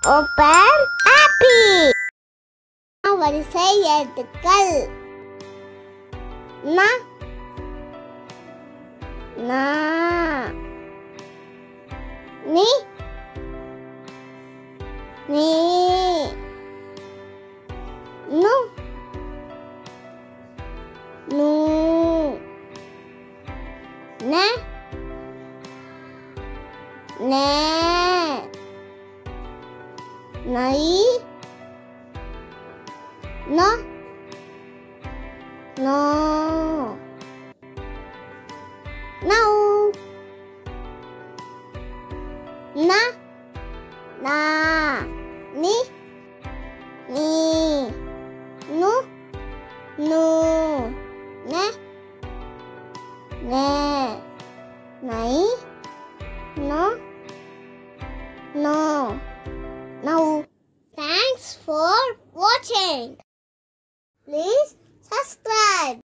Open happy. வரிசை எழுத்துக்கள் ந ந நி நீ நு நூ ந நே நை நோ நோ நௌ ந நா நி நீ நு நூ நெ நே நை நோ நோ நௌ. Thanks for watching. Please subscribe.